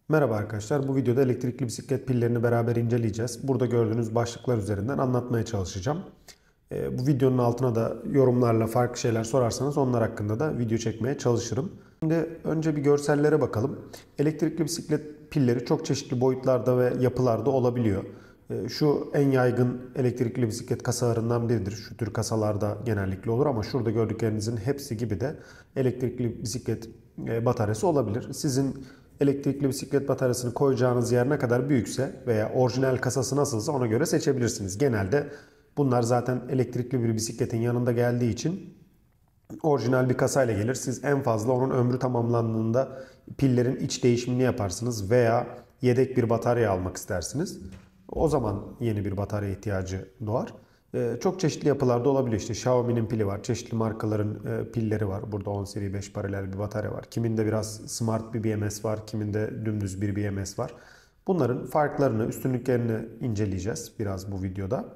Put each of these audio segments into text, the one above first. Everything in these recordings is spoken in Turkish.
Merhaba arkadaşlar. Bu videoda elektrikli bisiklet pillerini beraber inceleyeceğiz. Burada gördüğünüz başlıklar üzerinden anlatmaya çalışacağım. Bu videonun altına da yorumlarla farklı şeyler sorarsanız onlar hakkında da video çekmeye çalışırım. Şimdi önce bir görsellere bakalım. Elektrikli bisiklet pilleri çok çeşitli boyutlarda ve yapılarda olabiliyor. Şu en yaygın elektrikli bisiklet kasalarından biridir. Şu tür kasalarda genellikle olur ama şurada gördüklerinizin hepsi gibi de elektrikli bisiklet bataryası olabilir. Sizin elektrikli bisiklet bataryasını koyacağınız yer ne kadar büyükse veya orijinal kasası nasılsa ona göre seçebilirsiniz. Genelde bunlar zaten elektrikli bir bisikletin yanında geldiği için orijinal bir kasayla gelir. Siz en fazla onun ömrü tamamlandığında pillerin iç değişimini yaparsınız veya yedek bir batarya almak istersiniz. O zaman yeni bir batarya ihtiyacı doğar. Çok çeşitli yapılarda olabiliyor. İşte Xiaomi'nin pili var. Çeşitli markaların pilleri var. Burada 10 seri 5 paralel bir batarya var. Kiminde biraz smart bir BMS var. Kiminde dümdüz bir BMS var. Bunların farklarını, üstünlüklerini inceleyeceğiz biraz bu videoda.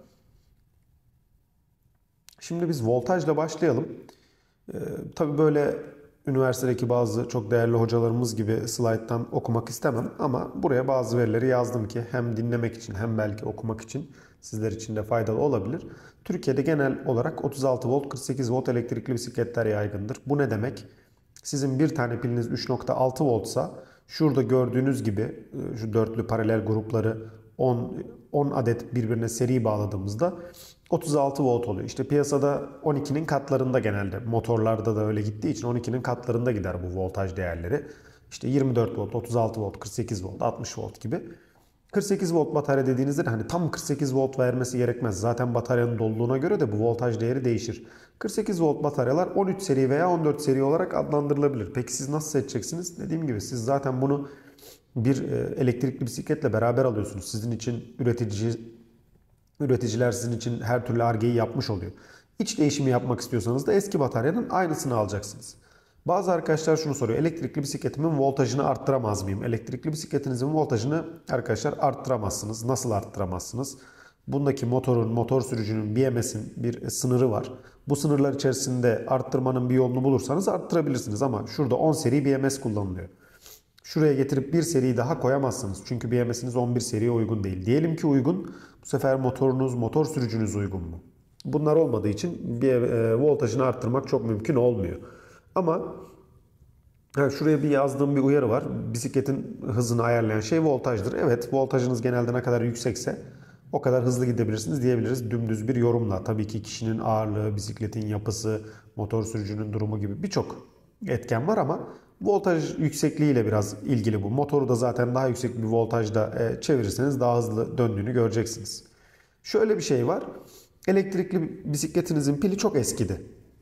Şimdi biz voltajla başlayalım. Tabii böyle üniversitedeki bazı çok değerli hocalarımız gibi slayttan okumak istemem ama buraya bazı verileri yazdım ki hem dinlemek için hem belki okumak için sizler için de faydalı olabilir. Türkiye'de genel olarak 36 volt 48 volt elektrikli bisikletler yaygındır. Bu ne demek? Sizin bir tane piliniz 3.6 voltsa şurada gördüğünüz gibi şu dörtlü paralel grupları 10 adet birbirine seri bağladığımızda 36 volt oluyor. İşte piyasada 12'nin katlarında genelde. Motorlarda da öyle gittiği için 12'nin katlarında gider bu voltaj değerleri. İşte 24 volt, 36 volt, 48 volt, 60 volt gibi. 48 volt batarya dediğinizde de hani tam 48 volt vermesi gerekmez. Zaten bataryanın doluluğuna göre de bu voltaj değeri değişir. 48 volt bataryalar 13 seri veya 14 seri olarak adlandırılabilir. Peki siz nasıl seçeceksiniz? Dediğim gibi siz zaten bunu bir elektrikli bisikletle beraber alıyorsunuz. Sizin için üreticiler sizin için her türlü Ar-Ge'yi yapmış oluyor. İç değişimi yapmak istiyorsanız da eski bataryanın aynısını alacaksınız. Bazı arkadaşlar şunu soruyor. Elektrikli bisikletimin voltajını arttıramaz mıyım? Elektrikli bisikletinizin voltajını arkadaşlar arttıramazsınız. Nasıl arttıramazsınız? Bundaki motor sürücünün BMS'in bir sınırı var. Bu sınırlar içerisinde arttırmanın bir yolunu bulursanız arttırabilirsiniz ama şurada 10 seri BMS kullanılıyor. Şuraya getirip bir seri daha koyamazsınız. Çünkü BMS'iniz 11 seriye uygun değil. Diyelim ki uygun. Bu sefer motor sürücünüz uygun mu? Bunlar olmadığı için bir voltajını arttırmak çok mümkün olmuyor. Ama şuraya bir yazdığım bir uyarı var. Bisikletin hızını ayarlayan şey voltajdır. Evet, voltajınız genelde ne kadar yüksekse o kadar hızlı gidebilirsiniz diyebiliriz dümdüz bir yorumla. Tabii ki kişinin ağırlığı, bisikletin yapısı, motor sürücünün durumu gibi birçok etken var ama voltaj yüksekliğiyle biraz ilgili bu. Motoru da zaten daha yüksek bir voltajda çevirirseniz daha hızlı döndüğünü göreceksiniz. Şöyle bir şey var. Elektrikli bisikletinizin pili çok eskidi.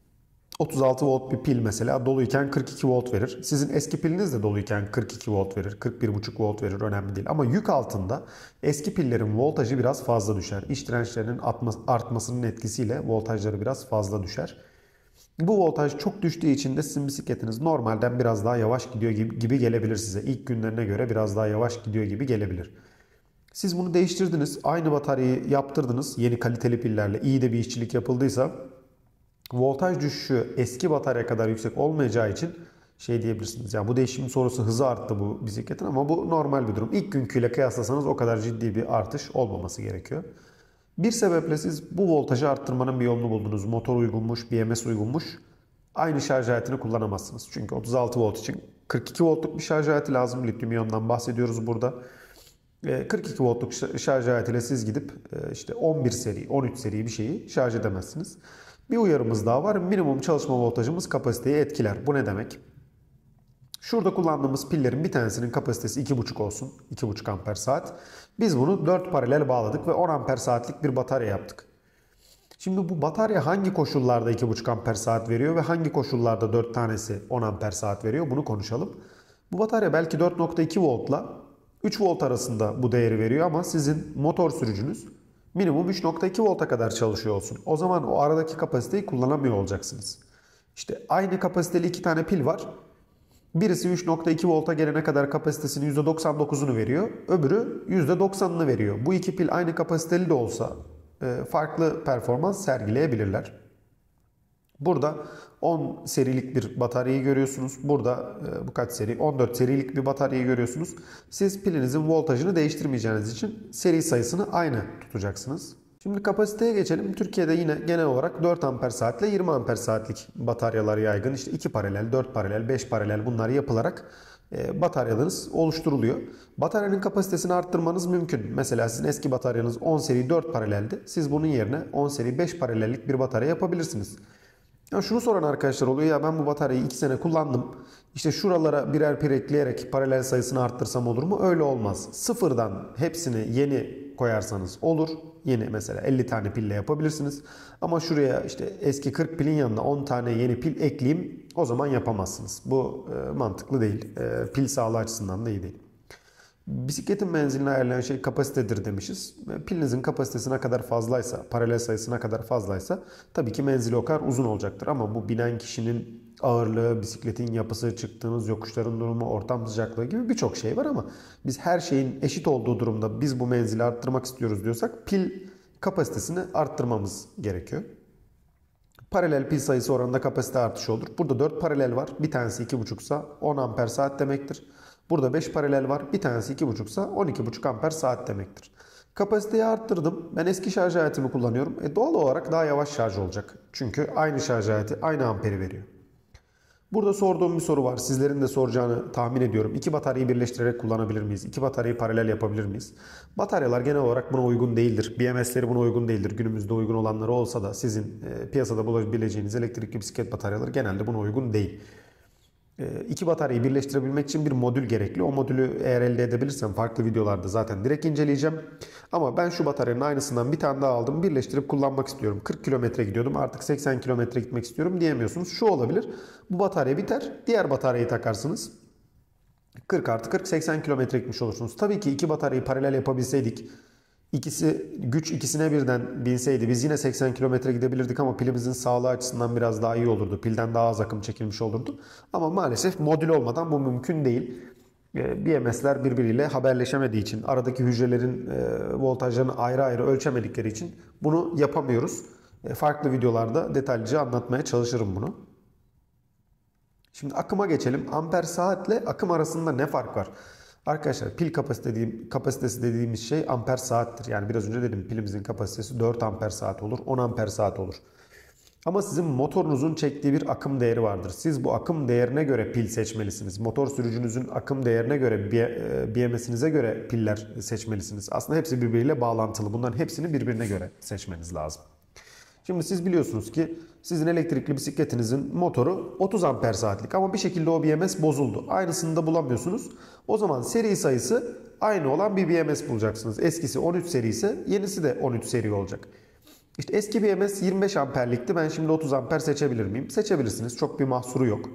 36 volt bir pil mesela doluyken 42 volt verir. Sizin eski piliniz de doluyken 42 volt verir. 41,5 volt verir, önemli değil. Ama yük altında eski pillerin voltajı biraz fazla düşer. İç dirençlerinin artmasının etkisiyle voltajları biraz fazla düşer. Bu voltaj çok düştüğü için de sizin bisikletiniz normalden biraz daha yavaş gidiyor gibi gelebilir size. İlk günlerine göre biraz daha yavaş gidiyor gibi gelebilir. Siz bunu değiştirdiniz. Aynı bataryayı yaptırdınız. Yeni kaliteli pillerle iyi de bir işçilik yapıldıysa voltaj düşüşü eski batarya kadar yüksek olmayacağı için şey diyebilirsiniz. Ya bu değişim sonrası hızı arttı bu bisikletin ama bu normal bir durum. İlk günküyle kıyaslasanız o kadar ciddi bir artış olmaması gerekiyor. Bir sebeple siz bu voltajı arttırmanın bir yolunu buldunuz. Motor uygunmuş, BMS uygunmuş. Aynı şarj aletini kullanamazsınız. Çünkü 36 volt için 42 voltluk bir şarj aleti lazım. Lityum iyondan bahsediyoruz burada. 42 voltluk şarj aletiyle siz gidip işte 11 seri, 13 seri bir şeyi şarj edemezsiniz. Bir uyarımız daha var. Minimum çalışma voltajımız kapasiteyi etkiler. Bu ne demek? Şurada kullandığımız pillerin bir tanesinin kapasitesi 2,5 olsun. 2,5 amper saat. Biz bunu 4 paralel bağladık ve 10 amper saatlik bir batarya yaptık. Şimdi bu batarya hangi koşullarda 2,5 amper saat veriyor ve hangi koşullarda 4 tanesi 10 amper saat veriyor? Bunu konuşalım. Bu batarya belki 4,2 voltla 3 volt arasında bu değeri veriyor ama sizin motor sürücünüz minimum 3,2 volta kadar çalışıyor olsun. O zaman o aradaki kapasiteyi kullanamıyor olacaksınız. İşte aynı kapasiteli 2 tane pil var. Birisi 3,2 volta gelene kadar kapasitesinin %99'unu veriyor. Öbürü %90'ını veriyor. Bu iki pil aynı kapasiteli de olsa farklı performans sergileyebilirler. Burada 10 serilik bir bataryayı görüyorsunuz. Burada bu kaç seri? 14 serilik bir bataryayı görüyorsunuz. Siz pilinizin voltajını değiştirmeyeceğiniz için seri sayısını aynı tutacaksınız. Şimdi kapasiteye geçelim. Türkiye'de yine genel olarak 4 amper saat ile 20 amper saatlik bataryalar yaygın. İşte 2 paralel, 4 paralel, 5 paralel bunlar yapılarak bataryalarınız oluşturuluyor. Bataryanın kapasitesini arttırmanız mümkün. Mesela sizin eski bataryanız 10 seri 4 paraleldi. Siz bunun yerine 10 seri 5 paralellik bir batarya yapabilirsiniz. Ya şunu soran arkadaşlar oluyor, ya ben bu bataryayı 2 sene kullandım. İşte şuralara birer pil ekleyerek paralel sayısını arttırsam olur mu? Öyle olmaz. Sıfırdan hepsini yeni koyarsanız olur. Yeni mesela 50 tane pille yapabilirsiniz. Ama şuraya işte eski 40 pilin yanına 10 tane yeni pil ekleyeyim, o zaman yapamazsınız. Bu mantıklı değil. Pil sağlığı açısından da iyi değil. Bisikletin menzilini ayarlayan şey kapasitedir demişiz. Pilinizin kapasitesi ne kadar fazlaysa, paralel sayısı ne kadar fazlaysa tabii ki menzili o kadar uzun olacaktır. Ama bu binen kişinin ağırlığı, bisikletin yapısı, çıktığınız yokuşların durumu, ortam sıcaklığı gibi birçok şey var ama biz her şeyin eşit olduğu durumda biz bu menzili arttırmak istiyoruz diyorsak pil kapasitesini arttırmamız gerekiyor. Paralel pil sayısı oranında kapasite artışı olur. Burada 4 paralel var. Bir tanesi 2,5 ise 10 amper saat demektir. Burada 5 paralel var. Bir tanesi 2,5 ise 12,5 amper saat demektir. Kapasiteyi arttırdım. Ben eski şarj aletimi kullanıyorum. Doğal olarak daha yavaş şarj olacak. Çünkü aynı şarj aleti aynı amperi veriyor. Burada sorduğum bir soru var. Sizlerin de soracağını tahmin ediyorum. İki bataryayı birleştirerek kullanabilir miyiz? İki bataryayı paralel yapabilir miyiz? Bataryalar genel olarak buna uygun değildir. BMS'leri buna uygun değildir. Günümüzde uygun olanları olsa da sizin piyasada bulabileceğiniz elektrikli bisiklet bataryaları genelde buna uygun değil. İki bataryayı birleştirebilmek için bir modül gerekli. O modülü eğer elde edebilirsem farklı videolarda zaten direkt inceleyeceğim. Ama ben şu bataryanın aynısından bir tane daha aldım. Birleştirip kullanmak istiyorum. 40 kilometre gidiyordum, artık 80 kilometre gitmek istiyorum diyemiyorsunuz. Şu olabilir. Bu batarya biter. Diğer bataryayı takarsınız. 40 artı 40 80 kilometre gitmiş olursunuz. Tabii ki iki bataryayı paralel yapabilseydik, güç ikisine birden binseydi biz yine 80 kilometre gidebilirdik ama pilimizin sağlığı açısından biraz daha iyi olurdu. Pilden daha az akım çekilmiş olurdu. Ama maalesef modül olmadan bu mümkün değil. BMS'ler birbiriyle haberleşemediği için, aradaki hücrelerin voltajlarını ayrı ayrı ölçemedikleri için bunu yapamıyoruz. Farklı videolarda detaylıca anlatmaya çalışırım bunu. Şimdi akıma geçelim. Amper saatle akım arasında ne fark var? Arkadaşlar pil kapasitesi dediğimiz şey amper saattir. Yani biraz önce dedim, pilimizin kapasitesi 4 amper saat olur, 10 amper saat olur. Ama sizin motorunuzun çektiği bir akım değeri vardır. Siz bu akım değerine göre pil seçmelisiniz. Motor sürücünüzün akım değerine göre, BMS'inize göre piller seçmelisiniz. Aslında hepsi birbiriyle bağlantılı. Bunların hepsini birbirine göre seçmeniz lazım. Şimdi siz biliyorsunuz ki sizin elektrikli bisikletinizin motoru 30 amper saatlik ama bir şekilde o BMS bozuldu. Aynısını da bulamıyorsunuz. O zaman seri sayısı aynı olan bir BMS bulacaksınız. Eskisi 13 seri ise yenisi de 13 seri olacak. İşte eski BMS 25 amperlikti. Ben şimdi 30 amper seçebilir miyim? Seçebilirsiniz. Çok bir mahsuru yok.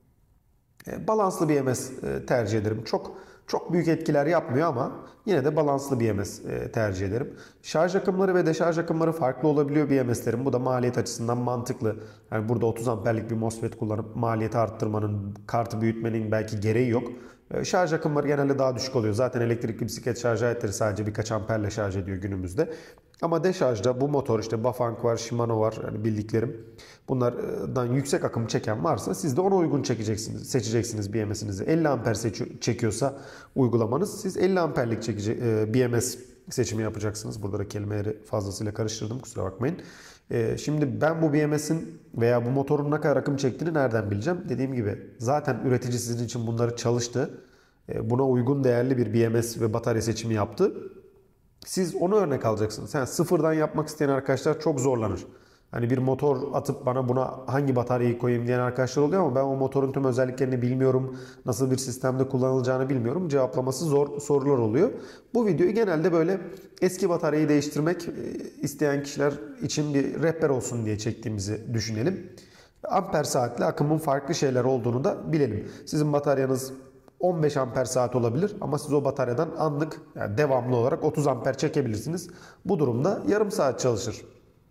Balanslı BMS tercih ederim. Çok büyük etkiler yapmıyor ama yine de balanslı BMS tercih ederim. Şarj akımları ve deşarj akımları farklı olabiliyor BMS'lerin. Bu da maliyet açısından mantıklı. Yani burada 30 amperlik bir MOSFET kullanıp maliyeti arttırmanın, kartı büyütmenin belki gereği yok. Şarj akımları genelde daha düşük oluyor. Zaten elektrikli bisiklet şarj aletleri sadece birkaç amperle şarj ediyor günümüzde. Ama deşarjda bu motor, işte Bafang var, Shimano var, yani bildiklerim. Bunlardan yüksek akım çeken varsa siz de ona uygun seçeceksiniz BMS'inizi. 50 amper çekiyorsa uygulamanız, siz 50 amperlik BMS seçimi yapacaksınız. Burada da kelimeleri fazlasıyla karıştırdım, kusura bakmayın. Şimdi ben bu BMS'in veya bu motorun ne kadar akım çektiğini nereden bileceğim? Dediğim gibi zaten üretici sizin için bunları çalıştı. Buna uygun değerli bir BMS ve batarya seçimi yaptı. Siz onu örnek alacaksınız. Yani sıfırdan yapmak isteyen arkadaşlar çok zorlanır. Hani bir motor atıp buna hangi bataryayı koyayım diyen arkadaşlar oluyor ama ben o motorun tüm özelliklerini bilmiyorum. Nasıl bir sistemde kullanılacağını bilmiyorum. Cevaplaması zor sorular oluyor. Bu videoyu genelde böyle eski bataryayı değiştirmek isteyen kişiler için bir rehber olsun diye çektiğimizi düşünelim. Amper saatle akımın farklı şeyler olduğunu da bilelim. Sizin bataryanız 15 amper saat olabilir ama siz o bataryadan anlık, yani devamlı olarak 30 amper çekebilirsiniz. Bu durumda yarım saat çalışır.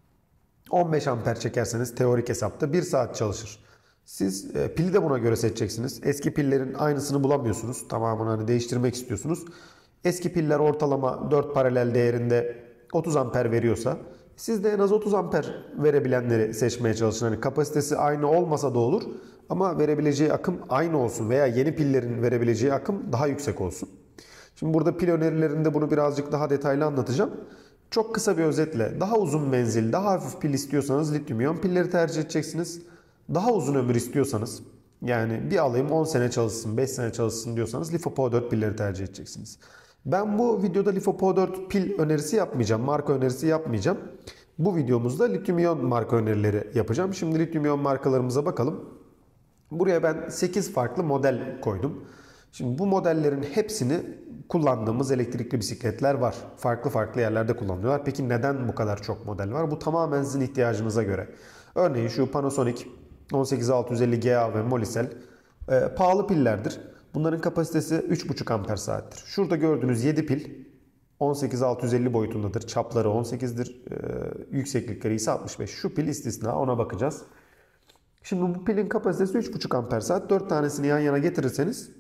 15 amper çekerseniz teorik hesapta 1 saat çalışır. Siz pili de buna göre seçeceksiniz. Eski pillerin aynısını bulamıyorsunuz. Tamamını hani değiştirmek istiyorsunuz. Eski piller ortalama 4 paralel değerinde 30 amper veriyorsa Siz de en az 30 amper verebilenleri seçmeye çalışın. Hani kapasitesi aynı olmasa da olur ama verebileceği akım aynı olsun veya yeni pillerin verebileceği akım daha yüksek olsun. Şimdi burada pil önerilerinde bunu birazcık daha detaylı anlatacağım. Çok kısa bir özetle daha uzun menzil, daha hafif pil istiyorsanız lityum iyon pilleri tercih edeceksiniz. Daha uzun ömür istiyorsanız, yani bir alayım 10 sene çalışsın, 5 sene çalışsın diyorsanız LiFePO4 pilleri tercih edeceksiniz. Ben bu videoda LiFePO4 pil önerisi yapmayacağım, marka önerisi yapmayacağım. Bu videomuzda lityum iyon marka önerileri yapacağım. Şimdi lityum iyon markalarımıza bakalım. Buraya ben 8 farklı model koydum. Şimdi bu modellerin hepsini kullandığımız elektrikli bisikletler var. Farklı farklı yerlerde kullanılıyorlar. Peki neden bu kadar çok model var? Bu tamamen sizin ihtiyacınıza göre. Örneğin şu Panasonic 18650GA ve Molicel pahalı pillerdir. Bunların kapasitesi 3,5 amper saattir. Şurada gördüğünüz 7 pil 18650 boyutundadır. Çapları 18'dir. Yükseklikleri ise 65. Şu pil istisna, ona bakacağız. Şimdi bu pilin kapasitesi 3,5 amper saat. 4 tanesini yan yana getirirseniz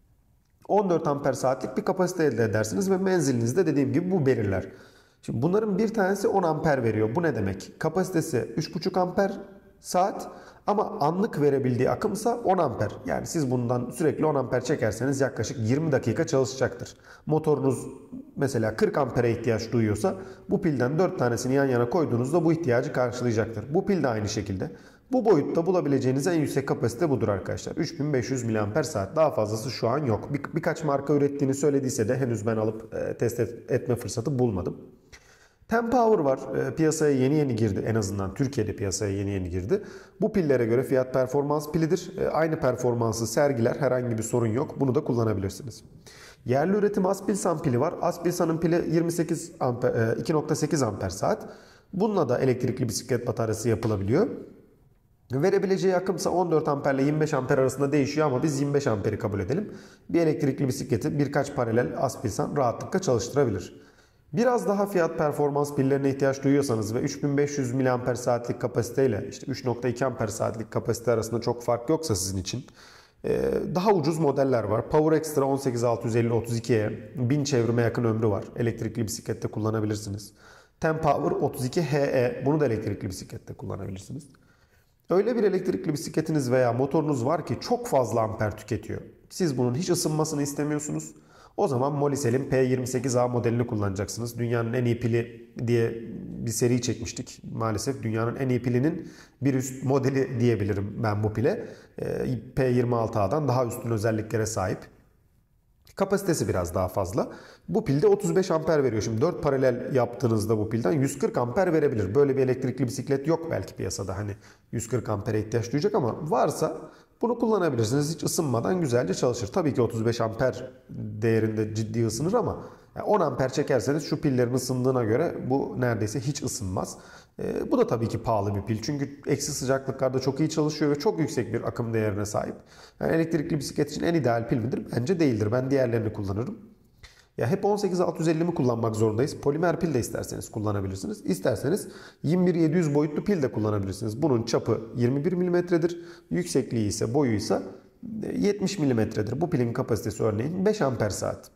14 amper saatlik bir kapasite elde edersiniz ve menzilinizde dediğim gibi bu belirler. Şimdi bunların bir tanesi 10 amper veriyor. Bu ne demek? Kapasitesi 3,5 amper saat ama anlık verebildiği akımsa 10 amper. Yani siz bundan sürekli 10 amper çekerseniz yaklaşık 20 dakika çalışacaktır. Motorunuz mesela 40 ampere ihtiyaç duyuyorsa bu pilden 4 tanesini yan yana koyduğunuzda bu ihtiyacı karşılayacaktır. Bu pil de aynı şekilde. Bu boyutta bulabileceğiniz en yüksek kapasite budur arkadaşlar. 3500 mAh. Daha fazlası şu an yok. Birkaç marka ürettiğini söylediyse de henüz ben alıp test etme fırsatı bulmadım. Tempower var. Piyasaya yeni yeni girdi. En azından Türkiye'de piyasaya yeni yeni girdi. Bu pillere göre fiyat performans pilidir. Aynı performansı sergiler. Herhangi bir sorun yok. Bunu da kullanabilirsiniz. Yerli üretim Aspilsan pili var. Aspilsan'ın pili 28 amper, 2,8 amper saat. Bununla da elektrikli bisiklet bataryası yapılabiliyor. Verebileceği akımsa 14 amper ile 25 amper arasında değişiyor ama biz 25 amperi kabul edelim. Bir elektrikli bisikleti birkaç paralel Aspilsan rahatlıkla çalıştırabilir. Biraz daha fiyat performans pillerine ihtiyaç duyuyorsanız ve 3500 mAh saatlik kapasiteyle işte 3,2 amper saatlik kapasite arasında çok fark yoksa sizin için daha ucuz modeller var. Power Extra 18650 32'ye 1000 çevrime yakın ömrü var. Elektrikli bisiklette kullanabilirsiniz. Tempower 32HE, bunu da elektrikli bisiklette kullanabilirsiniz. Öyle bir elektrikli bisikletiniz veya motorunuz var ki çok fazla amper tüketiyor. Siz bunun hiç ısınmasını istemiyorsunuz. O zaman Molicel'in P28A modelini kullanacaksınız. Dünyanın en iyi pili diye bir seri çekmiştik. Maalesef dünyanın en iyi pilinin bir üst modeli diyebilirim ben bu pile. P26A'dan daha üstün özelliklere sahip. Kapasitesi biraz daha fazla. Bu pilde 35 amper veriyor. Şimdi 4 paralel yaptığınızda bu pilden 140 amper verebilir. Böyle bir elektrikli bisiklet yok belki piyasada. Hani 140 ampere ihtiyaç duyacak ama varsa bunu kullanabilirsiniz. Hiç ısınmadan güzelce çalışır. Tabii ki 35 amper değerinde ciddi ısınır ama 10 amper çekerseniz şu pillerin ısındığına göre bu neredeyse hiç ısınmaz. Bu da tabii ki pahalı bir pil. Çünkü eksi sıcaklıklarda çok iyi çalışıyor ve çok yüksek bir akım değerine sahip. Yani elektrikli bisiklet için en ideal pil midir? Bence değildir. Ben diğerlerini kullanırım. Ya hep 18650 mi kullanmak zorundayız? Polimer pil de isterseniz kullanabilirsiniz. İsterseniz 21700 boyutlu pil de kullanabilirsiniz. Bunun çapı 21 mm'dir. Yüksekliği ise boyu ise 70 mm'dir. Bu pilin kapasitesi örneğin 5 amper saat.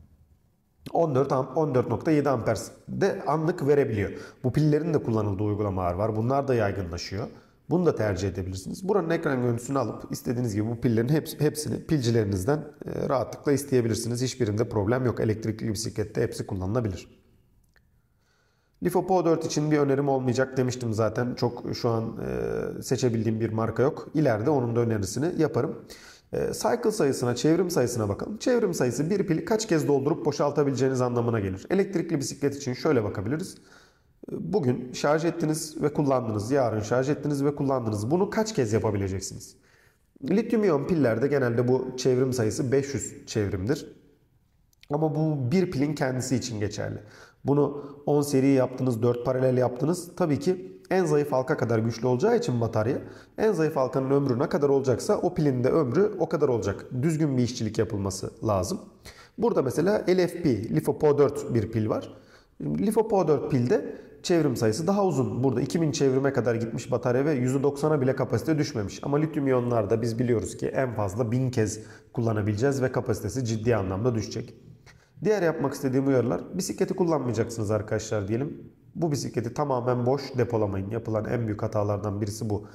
14,7 amper de anlık verebiliyor. Bu pillerin de kullanıldığı uygulamalar var. Bunlar da yaygınlaşıyor. Bunu da tercih edebilirsiniz. Buranın ekran görüntüsünü alıp istediğiniz gibi bu pillerin hepsini pilcilerinizden rahatlıkla isteyebilirsiniz. Hiçbirinde problem yok. Elektrikli bisiklette hepsi kullanılabilir. LiFePO4 için bir önerim olmayacak demiştim zaten. Çok şu an seçebildiğim bir marka yok. İleride onun da önerisini yaparım. Cycle sayısına, çevrim sayısına bakalım. Çevrim sayısı bir pili kaç kez doldurup boşaltabileceğiniz anlamına gelir. Elektrikli bisiklet için şöyle bakabiliriz. Bugün şarj ettiniz ve kullandınız. Yarın şarj ettiniz ve kullandınız. Bunu kaç kez yapabileceksiniz? Lityum iyon pillerde genelde bu çevrim sayısı 500 çevrimdir. Ama bu bir pilin kendisi için geçerli. Bunu 10 seri yaptınız, 4 paralel yaptınız. Tabii ki en zayıf halka kadar güçlü olacağı için batarya, en zayıf halkanın ömrü ne kadar olacaksa o pilin de ömrü o kadar olacak. Düzgün bir işçilik yapılması lazım. Burada mesela LFP, LiFePO4 bir pil var. LiFePO4 pilde çevrim sayısı daha uzun. Burada 2000 çevrime kadar gitmiş batarya ve %90'a bile kapasite düşmemiş. Ama lityum iyonlarda biz biliyoruz ki en fazla 1000 kez kullanabileceğiz ve kapasitesi ciddi anlamda düşecek. Diğer yapmak istediğim uyarılar, bisikleti kullanmayacaksınız arkadaşlar diyelim. Bu bisikleti tamamen boş depolamayın. Yapılan en büyük hatalardan birisi bu.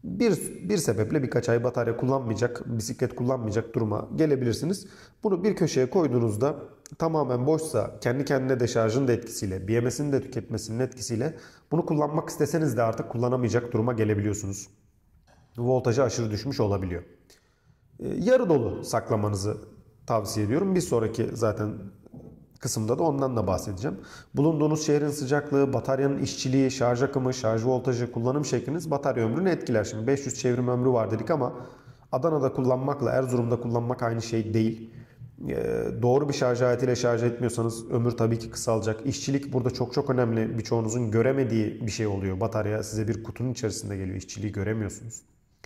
Bir sebeple birkaç ay batarya kullanmayacak, bisiklet kullanmayacak duruma gelebilirsiniz. Bunu bir köşeye koyduğunuzda tamamen boşsa, kendi kendine deşarjın da etkisiyle, BMS'in de tüketmesinin etkisiyle bunu kullanmak isteseniz de artık kullanamayacak duruma gelebiliyorsunuz. Voltajı aşırı düşmüş olabiliyor. Yarı dolu saklamanızı tavsiye ediyorum. Bir sonraki zaten kısımda da ondan da bahsedeceğim. Bulunduğunuz şehrin sıcaklığı, bataryanın işçiliği, şarj akımı, şarj voltajı, kullanım şekliniz batarya ömrünü etkiler. Şimdi 500 çevrim ömrü var dedik ama Adana'da kullanmakla Erzurum'da kullanmak aynı şey değil. Doğru bir şarj aletiyle şarj etmiyorsanız ömür tabii ki kısalacak. İşçilik burada çok çok önemli. Birçoğunuzun göremediği bir şey oluyor. Batarya size bir kutunun içerisinde geliyor. İşçiliği göremiyorsunuz.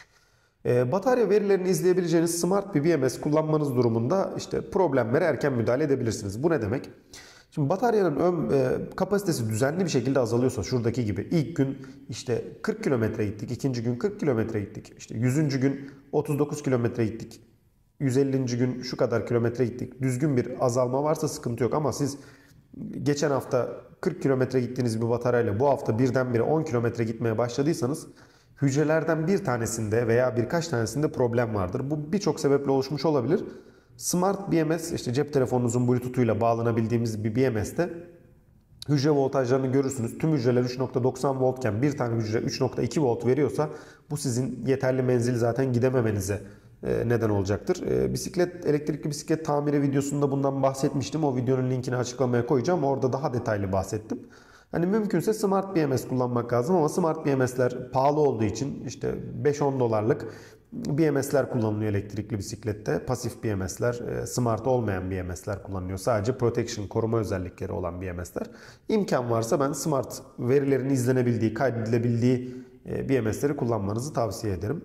Batarya verilerini izleyebileceğiniz smart bir BMS kullanmanız durumunda işte problemlere erken müdahale edebilirsiniz. Bu ne demek? Şimdi bataryanın kapasitesi düzenli bir şekilde azalıyorsa şuradaki gibi ilk gün işte 40 kilometre gittik, ikinci gün 40 kilometre gittik, işte 100. gün 39 kilometre gittik, 150. gün şu kadar kilometre gittik. Düzgün bir azalma varsa sıkıntı yok ama siz geçen hafta 40 kilometre gittiğiniz bir bataryayla bu hafta birdenbire 10 kilometre gitmeye başladıysanız hücrelerden bir tanesinde veya birkaç tanesinde problem vardır. Bu birçok sebeple oluşmuş olabilir. Smart BMS, işte cep telefonunuzun Bluetooth'uyla bağlanabildiğimiz bir BMS'te hücre voltajlarını görürsünüz. Tüm hücreler 3.90 voltken bir tane hücre 3.2 volt veriyorsa bu sizin yeterli menzil zaten gidememenize neden olacaktır. Elektrikli bisiklet tamiri videosunda bundan bahsetmiştim. O videonun linkini açıklamaya koyacağım. Orada daha detaylı bahsettim. Hani mümkünse Smart BMS kullanmak lazım ama Smart BMS'ler pahalı olduğu için işte 5-10 dolarlık BMS'ler kullanılıyor elektrikli bisiklette. Pasif BMS'ler, Smart olmayan BMS'ler kullanılıyor. Sadece protection, koruma özellikleri olan BMS'ler. İmkan varsa ben Smart verilerin izlenebildiği, kaydedilebildiği BMS'leri kullanmanızı tavsiye ederim.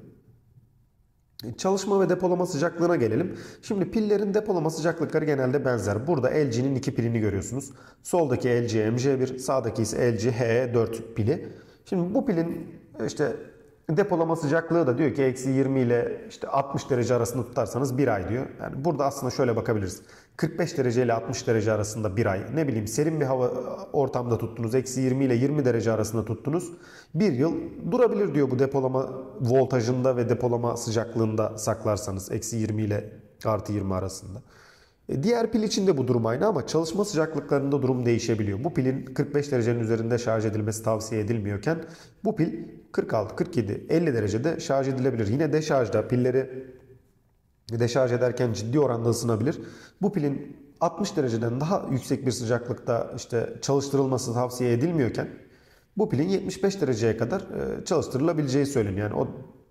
Çalışma ve depolama sıcaklığına gelelim. Şimdi pillerin depolama sıcaklıkları genelde benzer. Burada LG'nin iki pilini görüyorsunuz. Soldaki LG MJ1, sağdaki ise LG HE4 pili. Şimdi bu pilin işte depolama sıcaklığı da diyor ki -20 ile işte 60 derece arasında tutarsanız 1 ay diyor. Yani burada aslında şöyle bakabiliriz. 45 derece ile 60 derece arasında 1 ay. Ne bileyim serin bir hava ortamda tuttunuz. -20 ile 20 derece arasında tuttunuz. 1 yıl durabilir diyor bu depolama voltajında ve depolama sıcaklığında saklarsanız. -20 ile +20 arasında. Diğer pil için de bu durum aynı ama çalışma sıcaklıklarında durum değişebiliyor. Bu pilin 45 derecenin üzerinde şarj edilmesi tavsiye edilmiyorken bu pil 46, 47, 50 derecede şarj edilebilir. Yine deşarjda pilleri deşarj ederken ciddi oranda ısınabilir. Bu pilin 60 dereceden daha yüksek bir sıcaklıkta işte çalıştırılması tavsiye edilmiyorken bu pilin 75 dereceye kadar çalıştırılabileceği söyleniyor. Yani o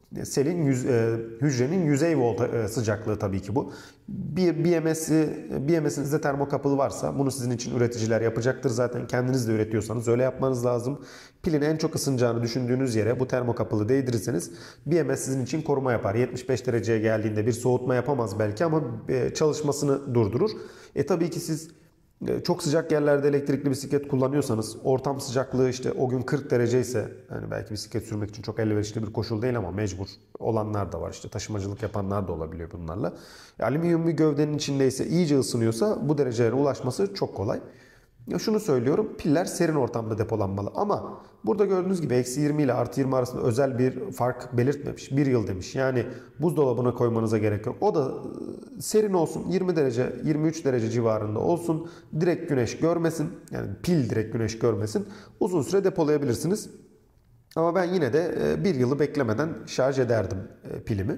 hücrenin yüzey sıcaklığı tabii ki bu. BMS'inizde termokapıl varsa bunu sizin için üreticiler yapacaktır. Zaten kendiniz de üretiyorsanız öyle yapmanız lazım. Pilin en çok ısınacağını düşündüğünüz yere bu termokapılı değdirirseniz BMS sizin için koruma yapar. 75 dereceye geldiğinde bir soğutma yapamaz belki ama çalışmasını durdurur. Tabii ki siz çok sıcak yerlerde elektrikli bisiklet kullanıyorsanız ortam sıcaklığı işte o gün 40 derece ise yani belki bisiklet sürmek için çok elverişli bir koşul değil ama mecbur olanlar da var. İşte taşımacılık yapanlar da olabiliyor bunlarla. Alüminyum bir gövdenin içindeyse iyice ısınıyorsa bu derecelere ulaşması çok kolay. Şunu söylüyorum, piller serin ortamda depolanmalı ama burada gördüğünüz gibi -20 ile +20 arasında özel bir fark belirtmemiş. 1 yıl demiş. Yani buzdolabına koymanıza gerek yok. O da serin olsun, 20 derece 23 derece civarında olsun, direkt güneş görmesin, yani pil direkt güneş görmesin, uzun süre depolayabilirsiniz. Ama ben yine de 1 yılı beklemeden şarj ederdim pilimi.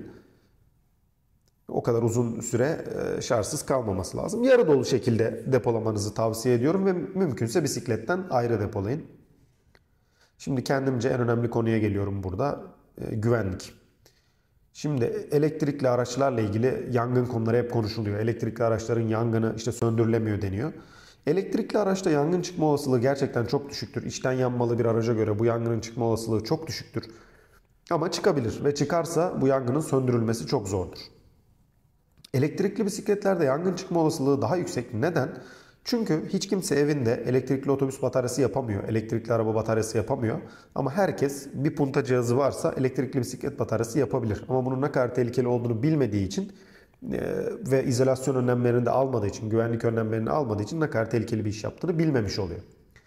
O kadar uzun süre şarjsız kalmaması lazım. Yarı dolu şekilde depolamanızı tavsiye ediyorum ve mümkünse bisikletten ayrı depolayın. Şimdi kendimce en önemli konuya geliyorum burada. Güvenlik. Şimdi elektrikli araçlarla ilgili yangın konuları hep konuşuluyor. Elektrikli araçların yangını işte söndürülemiyor deniyor. Elektrikli araçta yangın çıkma olasılığı gerçekten çok düşüktür. İçten yanmalı bir araca göre bu yangının çıkma olasılığı çok düşüktür. Ama çıkabilir ve çıkarsa bu yangının söndürülmesi çok zordur. Elektrikli bisikletlerde yangın çıkma olasılığı daha yüksek. Neden? Çünkü hiç kimse evinde elektrikli otobüs bataryası yapamıyor, elektrikli araba bataryası yapamıyor. Ama herkes bir punta cihazı varsa elektrikli bisiklet bataryası yapabilir. Ama bunun ne kadar tehlikeli olduğunu bilmediği için ve izolasyon önlemlerini de almadığı için, güvenlik önlemlerini almadığı için ne kadar tehlikeli bir iş yaptığını bilmemiş oluyor.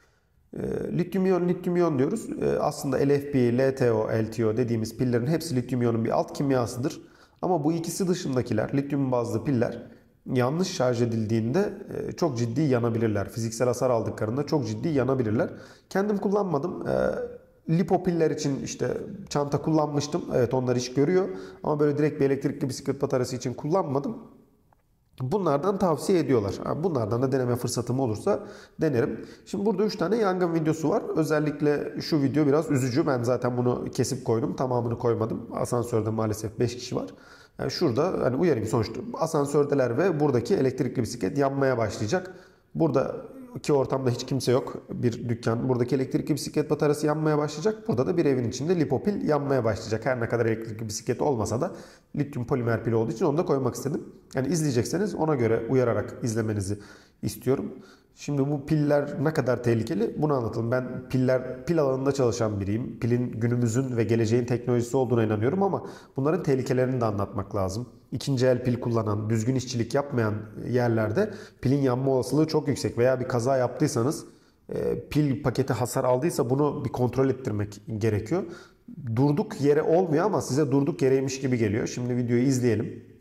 Lityum iyon diyoruz. Aslında LFP, LTO, LTO dediğimiz pillerin hepsi lityum iyonun bir alt kimyasıdır. Ama bu ikisi dışındakiler, lityum bazlı piller yanlış şarj edildiğinde çok ciddi yanabilirler. Fiziksel hasar aldıklarında çok ciddi yanabilirler. Kendim kullanmadım. Lipo piller için işte çanta kullanmıştım. Evet, onlar iş görüyor. Ama böyle direkt bir elektrikli bisiklet bataryası için kullanmadım. Bunlardan tavsiye ediyorlar. Bunlardan da deneme fırsatım olursa denerim. Şimdi burada 3 tane yangın videosu var. Özellikle şu video biraz üzücü. Ben zaten bunu kesip koydum. Tamamını koymadım. Asansörde maalesef 5 kişi var. Yani şurada hani uyarayım, sonuçta asansördeler ve buradaki elektrikli bisiklet yanmaya başlayacak. Buradaki ortamda hiç kimse yok. Bir dükkan. Buradaki elektrikli bisiklet bataryası yanmaya başlayacak. Burada da bir evin içinde lipopil yanmaya başlayacak. Her ne kadar elektrikli bisiklet olmasa da lityum polimer pil olduğu için onu da koymak istedim. Yani izleyecekseniz ona göre uyararak izlemenizi istiyorum. Şimdi bu piller ne kadar tehlikeli bunu anlatalım. Ben pil alanında çalışan biriyim. Pilin günümüzün ve geleceğin teknolojisi olduğuna inanıyorum ama bunların tehlikelerini de anlatmak lazım. İkinci el pil kullanan, düzgün işçilik yapmayan yerlerde pilin yanma olasılığı çok yüksek. Veya bir kaza yaptıysanız, pil paketi hasar aldıysa bunu bir kontrol ettirmek gerekiyor. Durduk yere olmuyor ama size durduk yereymiş gibi geliyor. Şimdi videoyu izleyelim.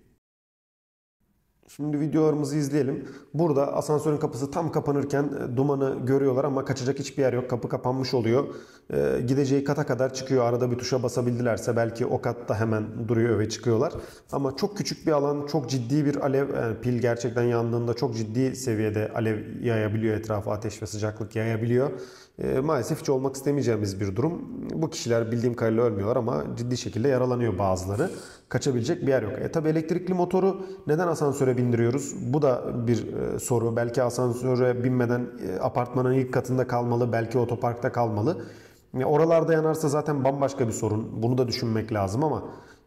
Şimdi videolarımızı izleyelim. Burada asansörün kapısı tam kapanırken dumanı görüyorlar ama kaçacak hiçbir yer yok. Kapı kapanmış oluyor. Gideceği kata kadar çıkıyor. Arada bir tuşa basabildilerse belki o katta hemen duruyor ve çıkıyorlar. Ama çok küçük bir alan, çok ciddi bir alev, yani pil gerçekten yandığında çok ciddi seviyede alev yayabiliyor, etrafa ateş ve sıcaklık yayabiliyor. Maalesef hiç olmak istemeyeceğimiz bir durum. Bu kişiler bildiğim kadarıyla ölmüyorlar ama ciddi şekilde yaralanıyor bazıları. Kaçabilecek bir yer yok. Tabii elektrikli motoru neden asansöre bindiriyoruz? Bu da bir soru. Belki asansöre binmeden apartmanın ilk katında kalmalı, belki otoparkta kalmalı. Oralarda yanarsa zaten bambaşka bir sorun. Bunu da düşünmek lazım ama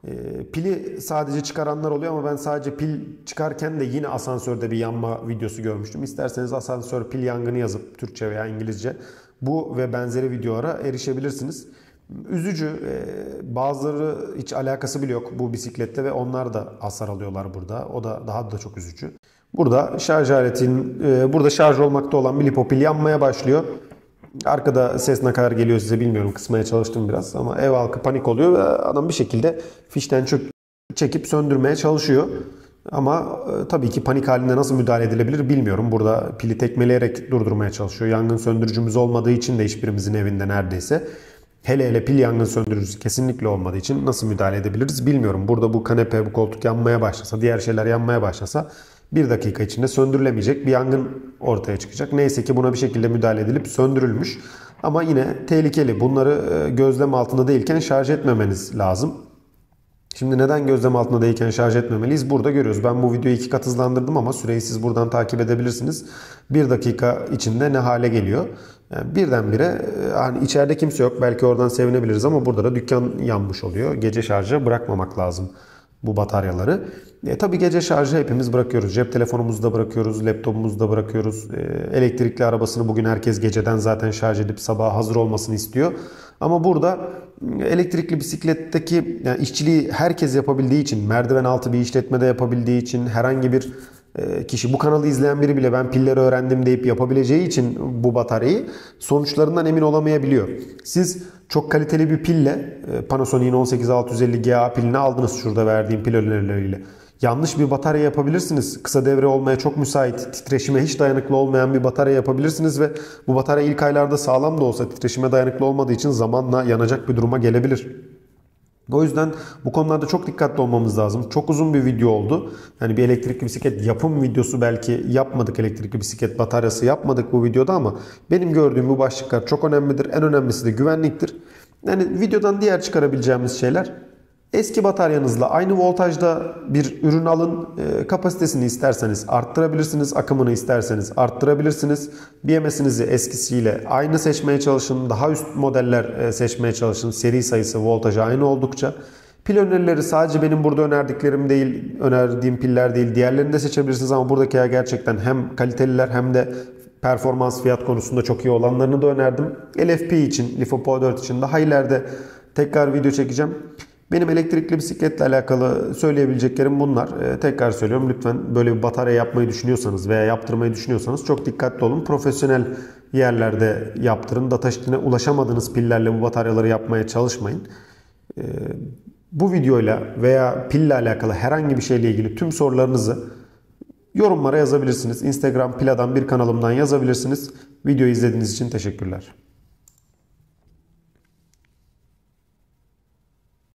pili sadece çıkaranlar oluyor ama ben sadece pil çıkarken de yine asansörde bir yanma videosu görmüştüm. İsterseniz asansör pil yangını yazıp Türkçe veya İngilizce bu ve benzeri videolara erişebilirsiniz. Üzücü. Bazıları hiç alakası bile yok bu bisikletle ve onlar da hasar alıyorlar burada. O da daha da çok üzücü. Burada şarj burada şarj olmakta olan bir lipopil yanmaya başlıyor. Arkada ses ne kadar geliyor size bilmiyorum. Kısmaya çalıştım biraz ama ev halkı panik oluyor ve adam bir şekilde fişten çekip söndürmeye çalışıyor. Ama tabii ki panik halinde nasıl müdahale edilebilir bilmiyorum. Burada pili tekmeleyerek durdurmaya çalışıyor. Yangın söndürücümüz olmadığı için de hiçbirimizin evinde neredeyse. Hele pil yangın söndürücüsü kesinlikle olmadığı için nasıl müdahale edebiliriz bilmiyorum. Burada bu kanepe, bu koltuk yanmaya başlasa, diğer şeyler yanmaya başlasa 1 dakika içinde söndürülemeyecek bir yangın ortaya çıkacak. Neyse ki buna bir şekilde müdahale edilip söndürülmüş. Ama yine tehlikeli. Bunları gözlem altında değilken şarj etmemeniz lazım. Şimdi neden gözlem altında değilken şarj etmemeliyiz? Burada görüyoruz. Ben bu videoyu 2 kat hızlandırdım ama süreyi siz buradan takip edebilirsiniz. 1 dakika içinde ne hale geliyor? Yani birdenbire hani içeride kimse yok. Belki oradan sevinebiliriz ama burada da dükkan yanmış oluyor. Gece şarja bırakmamak lazım bu bataryaları. Tabii gece şarjı hepimiz bırakıyoruz. Cep telefonumuzu da bırakıyoruz, laptopumuzu da bırakıyoruz. Elektrikli arabasını bugün herkes geceden zaten şarj edip sabaha hazır olmasını istiyor. Ama burada elektrikli bisikletteki yani işçiliği herkes yapabildiği için, merdiven altı bir işletmede yapabildiği için, herhangi bir kişi, bu kanalı izleyen biri bile ben pilleri öğrendim deyip yapabileceği için bu bataryayı sonuçlarından emin olamayabiliyor. Siz çok kaliteli bir pille Panasonic'in 18650 GA pilini aldınız şurada verdiğim pil önerileriyle. Yanlış bir batarya yapabilirsiniz. Kısa devre olmaya çok müsait, titreşime hiç dayanıklı olmayan bir batarya yapabilirsiniz ve bu batarya ilk aylarda sağlam da olsa titreşime dayanıklı olmadığı için zamanla yanacak bir duruma gelebilir. O yüzden bu konularda çok dikkatli olmamız lazım. Çok uzun bir video oldu. Yani bir elektrikli bisiklet yapım videosu belki yapmadık, elektrikli bisiklet bataryası yapmadık bu videoda ama benim gördüğüm bu başlıklar çok önemlidir. En önemlisi de güvenliktir. Yani videodan diğer çıkarabileceğimiz şeyler: eski bataryanızla aynı voltajda bir ürün alın. Kapasitesini isterseniz arttırabilirsiniz. Akımını isterseniz arttırabilirsiniz. BMS'inizi eskisiyle aynı seçmeye çalışın. Daha üst modeller seçmeye çalışın. Seri sayısı, voltajı aynı oldukça. Pil önerileri sadece benim burada önerdiklerim değil, önerdiğim piller değil. Diğerlerini de seçebilirsiniz ama buradakiler gerçekten hem kaliteliler hem de performans fiyat konusunda çok iyi olanlarını da önerdim. LFP için, LiFePO4 için daha ileride tekrar video çekeceğim. Benim elektrikli bisikletle alakalı söyleyebileceklerim bunlar. Tekrar söylüyorum, lütfen böyle bir batarya yapmayı düşünüyorsanız veya yaptırmayı düşünüyorsanız çok dikkatli olun. Profesyonel yerlerde yaptırın. Data sheet'ine ulaşamadığınız pillerle bu bataryaları yapmaya çalışmayın. Bu videoyla veya pille alakalı herhangi bir şeyle ilgili tüm sorularınızı yorumlara yazabilirsiniz. Instagram Pila'dan bir kanalımdan yazabilirsiniz. Videoyu izlediğiniz için teşekkürler.